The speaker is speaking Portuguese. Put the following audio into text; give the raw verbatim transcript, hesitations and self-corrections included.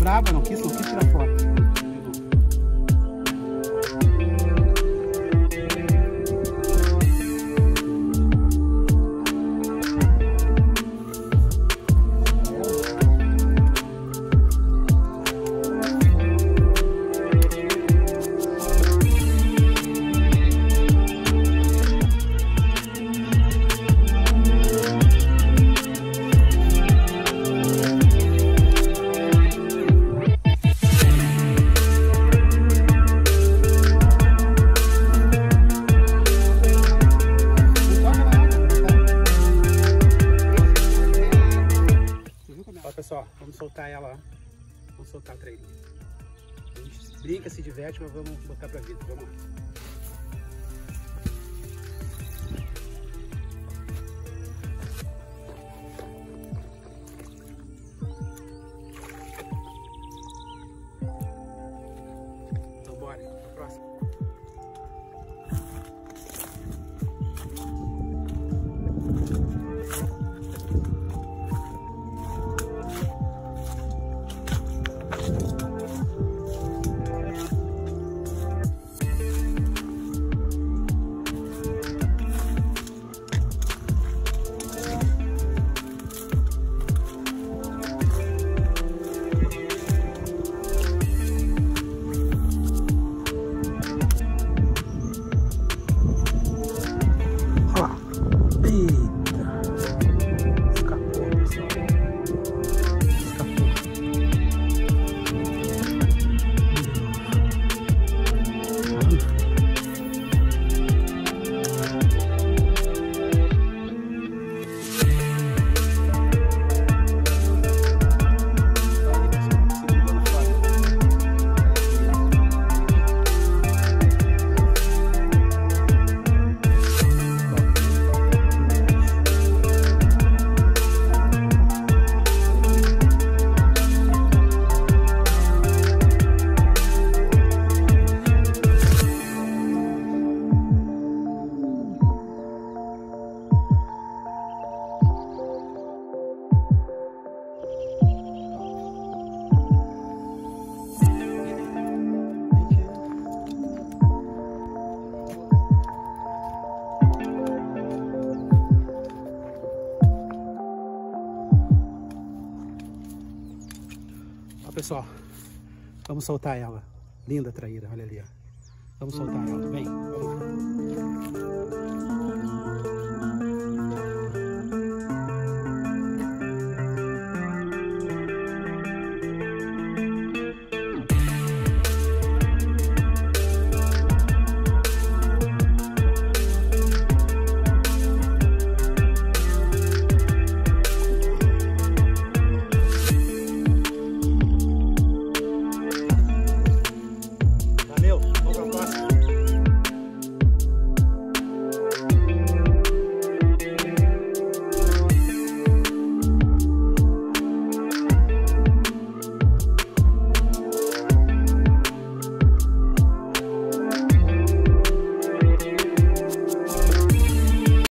brava, não quis, não quis tirar foto. Pessoal, vamos soltar ela, vamos soltar a trairinha. A gente brinca, se diverte, mas vamos botar pra vida, vamos lá. Então bora, pra próxima. Pessoal, vamos soltar ela. Linda traíra, olha ali, ó. Vamos soltar ela, vem, vamos.